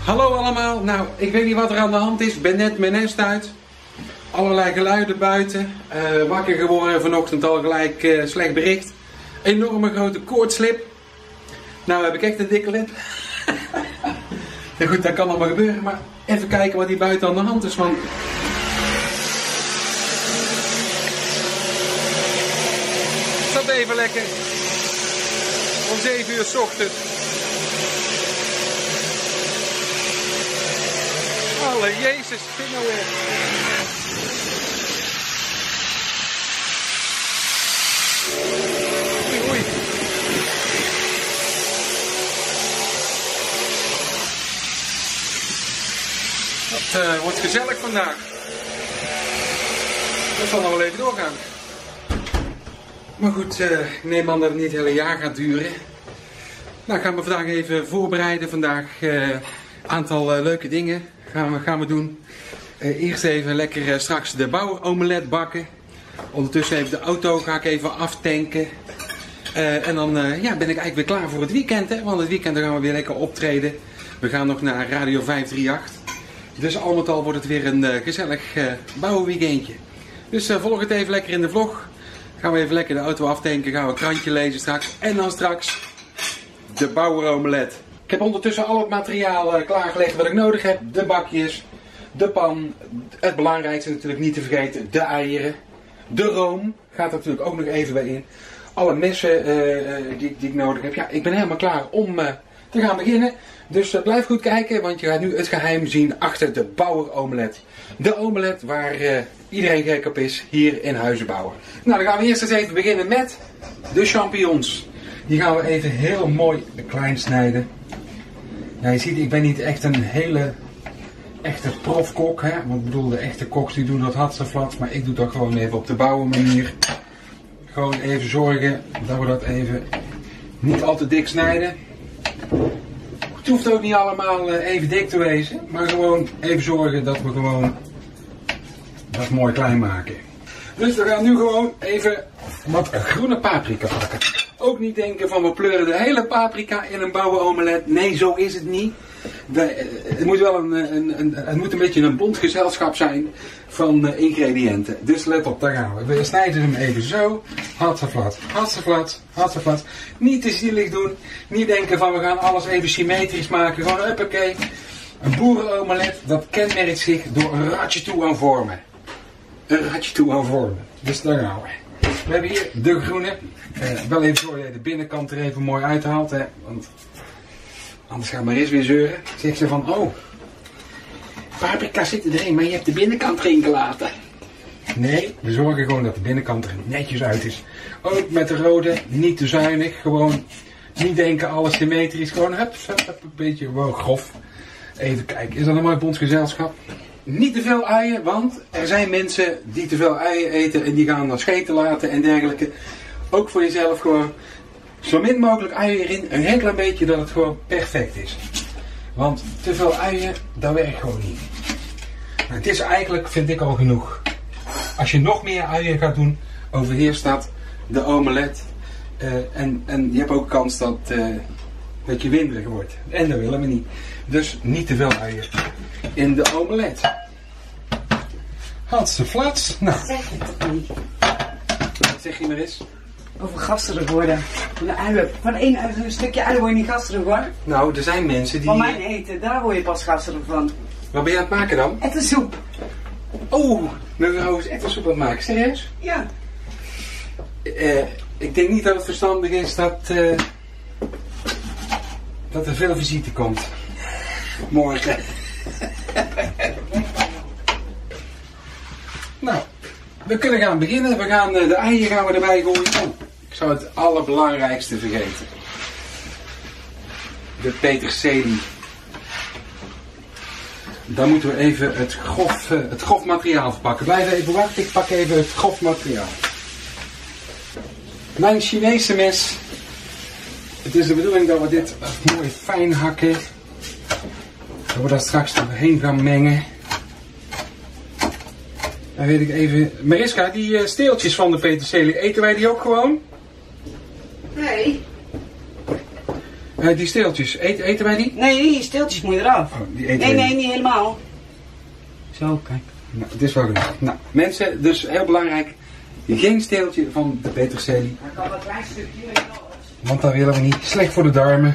Hallo allemaal, nou ik weet niet wat er aan de hand is, ik ben net mijn nest uit. Allerlei geluiden buiten, wakker geworden vanochtend al gelijk slecht bericht. Enorme grote koortslip. Nou heb ik echt een dikke lip. Ja goed, dat kan allemaal gebeuren, maar even kijken wat hier buiten aan de hand is. Want het zat even lekker om 7 uur 's ochtends. Alle Jezus, dit nou weer. Oei, oei. Het wordt gezellig vandaag. Dat zal nog wel even doorgaan. Maar goed, ik neem aan dat het niet het hele jaar gaat duren. Nou, gaan we vandaag even voorbereiden. Vandaag aantal leuke dingen gaan we doen. Eerst even lekker straks de bouwomelet bakken. Ondertussen even de auto ga ik even aftanken. En dan ja, ben ik eigenlijk weer klaar voor het weekend. Hè? Want het weekend gaan we weer lekker optreden. We gaan nog naar Radio 538. Dus al met al wordt het weer een gezellig bouwweekendje. Dus volg het even lekker in de vlog. Gaan we even lekker de auto aftanken. Gaan we een krantje lezen straks. En dan straks de bouwomelet. Ik heb ondertussen al het materiaal klaargelegd wat ik nodig heb. De bakjes, de pan, het belangrijkste natuurlijk niet te vergeten, de eieren. De room gaat er natuurlijk ook nog even bij in. Alle messen die ik nodig heb. Ja, ik ben helemaal klaar om te gaan beginnen. Dus blijf goed kijken, want je gaat nu het geheim zien achter de bouweromelet. De omelet waar iedereen gek op is hier in Huizenbouwer. Nou, dan gaan we eerst eens even beginnen met de champignons. Die gaan we even heel mooi klein snijden. Ja, je ziet, ik ben niet echt een hele echte profkok, hè. Want ik bedoel, de echte koks die doen dat hatseflats, maar ik doe dat gewoon even op de bouwenmanier. Gewoon even zorgen dat we dat even niet al te dik snijden. Het hoeft ook niet allemaal even dik te wezen, maar gewoon even zorgen dat we gewoon dat mooi klein maken. Dus we gaan nu gewoon even wat groene paprika pakken. Ook niet denken van we pleuren de hele paprika in een bouwomelet. Nee, zo is het niet. Het moet wel het moet een beetje een bond gezelschap zijn van ingrediënten. Dus let op, daar gaan we. We snijden hem even zo. Hatseflat, hatseflat, hatseflat. Niet te zielig doen. Niet denken van we gaan alles even symmetrisch maken. Gewoon huppakee. Een boerenomelet, dat kenmerkt zich door een ratje toe aan vormen. Een ratje toe aan vormen. Dus daar gaan we. We hebben hier de groene. Wel even zorgen dat je de binnenkant er even mooi uithaalt. Hè, want anders gaat Maris weer zeuren. Zegt ze van, oh, paprika zit erin, maar je hebt de binnenkant erin gelaten. Nee, we zorgen gewoon dat de binnenkant er netjes uit is. Ook met de rode, niet te zuinig. Gewoon niet denken alles symmetrisch. Gewoon hup, een beetje gewoon grof. Even kijken, is dat een mooi bondsgezelschap? Niet te veel uien, want er zijn mensen die te veel uien eten en die gaan dan scheten laten en dergelijke. Ook voor jezelf gewoon zo min mogelijk uien erin, een heel klein beetje dat het gewoon perfect is. Want te veel uien, dat werkt gewoon niet. Nou, het is eigenlijk, vind ik al genoeg. Als je nog meer uien gaat doen, overheerst dat de omelet. En je hebt ook kans dat je winderig wordt. En dat willen we niet. Dus niet te veel uien in de omelet. Hatseflats. Nou. Zeg je toch niet? Wat zeg je maar eens? Over gasterig worden. Van één een stukje ui word je niet gasterig hoor. Nou, er zijn mensen die... Van mijn eten, daar word je pas gasterig van. Wat ben je aan het maken dan? Ettensoep. Oh, mevrouw is ettensoep aan het maken. Serieus? Ja. Ik denk niet dat het verstandig is dat er veel visite komt. Morgen. Nou, we kunnen gaan beginnen. We gaan de eieren erbij gooien. Oh, ik zou het allerbelangrijkste vergeten. De peterselie. Dan moeten we even het grof materiaal verpakken. Blijf even wachten, ik pak even het grof materiaal. Mijn Chinese mes. Het is de bedoeling dat we dit mooi fijn hakken. Dat we dat straks doorheen gaan mengen. Dan weet ik even... Mariska, die steeltjes van de peterselie, eten wij die ook gewoon? Nee. Die steeltjes, eten wij die? Nee, die steeltjes moet je eraf. Oh, die eten wij Nee, niet helemaal. Zo, kijk. Nou, het is wel genoeg. Nou, mensen, dus heel belangrijk. Geen steeltje van de peterselie. Maar kan wel een klein stukje. Want dat willen we niet. Slecht voor de darmen.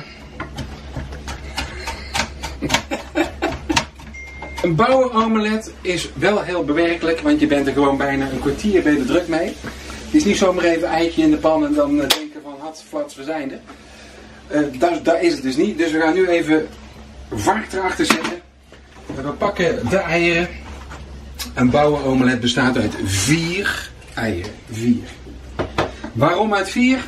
Een bouwenomelet is wel heel bewerkelijk, want je bent er gewoon bijna een kwartier bij de druk mee. Het is niet zomaar even eitje in de pan en dan denken van hats, flats, we zijn er. Daar is het dus niet. Dus we gaan nu even vark erachter zetten. We pakken de eieren. Een bouwenomelet bestaat uit 4 eieren. 4. Waarom uit 4?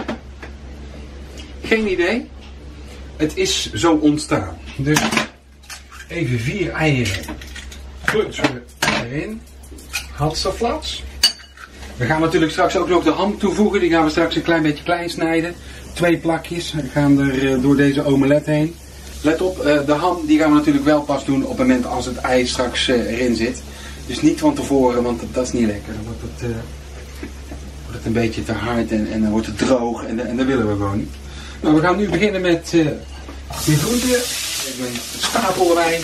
Geen idee. Het is zo ontstaan. Dus even 4 eieren. Klutsen erin. Hatsaflats. We gaan natuurlijk straks ook nog de ham toevoegen. Die gaan we straks een klein beetje klein snijden. 2 plakjes. We gaan er door deze omelet heen. Let op, de ham die gaan we natuurlijk wel pas doen op het moment als het ei straks erin zit. Dus niet van tevoren, want dat is niet lekker. Dan wordt het een beetje te hard en dan wordt het droog en dat willen we gewoon niet. Nou, we gaan nu beginnen met de groenten. Even een stapel erbij.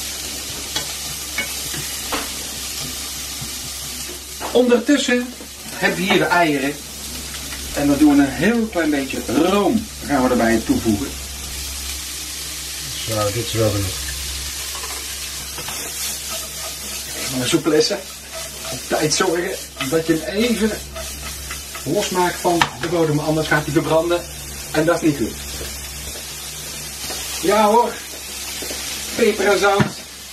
Ondertussen hebben we hier de eieren. En dan doen we een heel klein beetje room. Gaan we erbij toevoegen. Zo, dit is wel genoeg. Maar souplesse. Op tijd zorgen dat je hem even losmaakt van de bodem. Anders gaat hij verbranden. En dat is niet goed. Ja hoor. Peper en zout.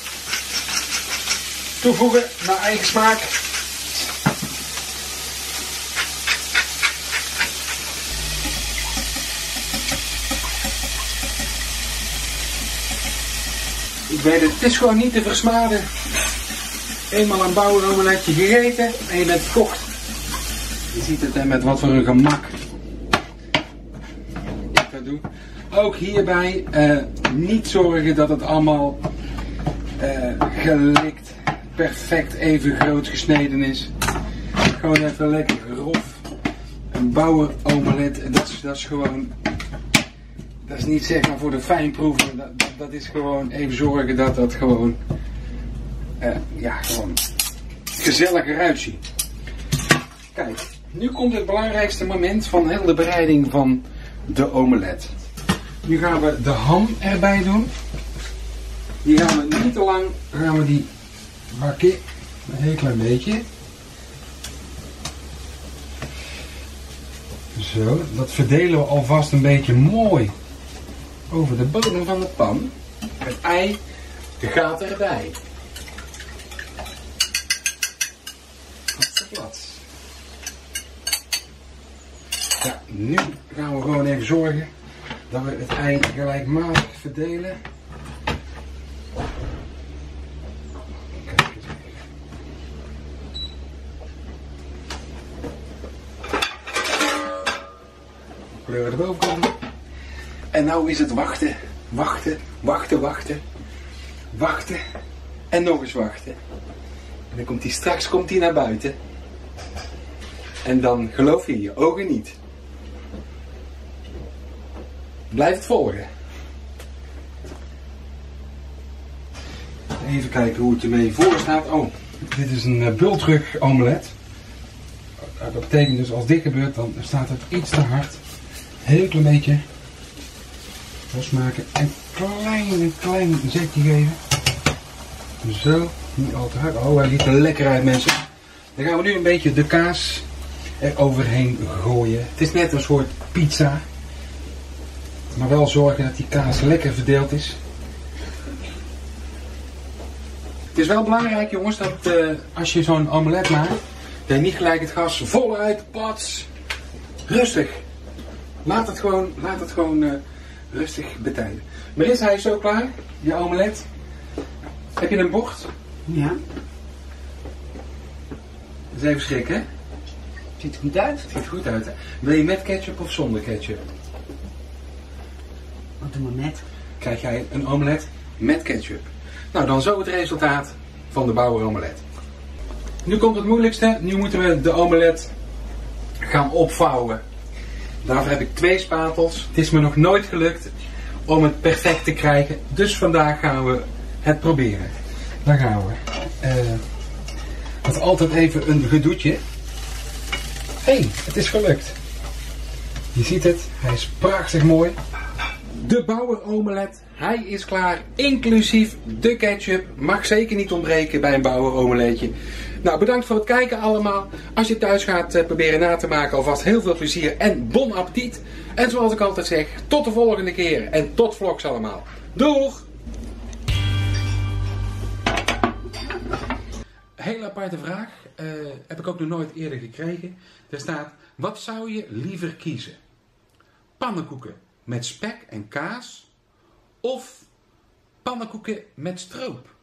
Toevoegen naar eigen smaak. Ik weet het is gewoon niet te versmaden. Eenmaal een bouwenomeletje gegeten en je bent verkocht. Je ziet het met wat voor een gemak ik dat doe. Ook hierbij niet zorgen dat het allemaal gelikt, perfect even groot gesneden is. Gewoon even lekker grof. Een bouwenomelet, dat is gewoon... Dat is niet zeg maar voor de fijnproeven, dat is gewoon even zorgen dat dat gewoon, gewoon gezellig eruit ziet. Kijk, nu komt het belangrijkste moment van heel de bereiding van de omelet. Nu gaan we de ham erbij doen. Die gaan we niet te lang, gaan we die bakken, een heel klein beetje. Zo, dat verdelen we alvast een beetje mooi over de bodem van de pan. Het ei gaat erbij. Plat. Ja, nu gaan we gewoon even zorgen dat we het ei gelijkmatig verdelen. Kijk eens even. Kleuren erboven komen. En nou is het wachten, wachten, wachten, wachten, wachten en nog eens wachten. En dan komt hij straks naar buiten. En dan geloof je je ogen niet. Blijf het volgen. Even kijken hoe het ermee voor staat. Oh, dit is een bultrug omelet. Dat betekent dus als dit gebeurt, dan staat het iets te hard. Heel klein beetje losmaken en een klein zetje geven. Zo, niet al te hard. Oh, hij ziet er lekker uit, mensen. Dan gaan we nu een beetje de kaas er overheen gooien. Het is net een soort pizza. Maar wel zorgen dat die kaas lekker verdeeld is. Het is wel belangrijk, jongens, dat als je zo'n omelet maakt, dat je niet gelijk het gas voluit, pats. Rustig. Laat het gewoon rustig betijden. Maris, hij is zo klaar, je omelet. Heb je een bord? Ja. Dat is even schrikken, hè? Ziet er goed uit. Het ziet er goed uit, hè? Wil je met ketchup of zonder ketchup? Wat doen we met? Krijg jij een omelet met ketchup. Nou, dan zo het resultaat van de bouweromelet. Nu komt het moeilijkste. Nu moeten we de omelet gaan opvouwen. Daarvoor heb ik 2 spatels. Het is me nog nooit gelukt om het perfect te krijgen. Dus vandaag gaan we het proberen. Daar gaan we. Dat is altijd even een gedoetje. Hé, het is gelukt. Je ziet het, hij is prachtig mooi. De Bauer omelet, hij is klaar, inclusief de ketchup. Mag zeker niet ontbreken bij een Bauer omeletje. Nou, bedankt voor het kijken allemaal. Als je thuis gaat proberen na te maken, alvast heel veel plezier en bon appetit. En zoals ik altijd zeg, tot de volgende keer en tot vlogs allemaal. Doeg! Hele aparte vraag, heb ik ook nog nooit eerder gekregen. Er staat, wat zou je liever kiezen? Pannenkoeken met spek en kaas of pannenkoeken met stroop?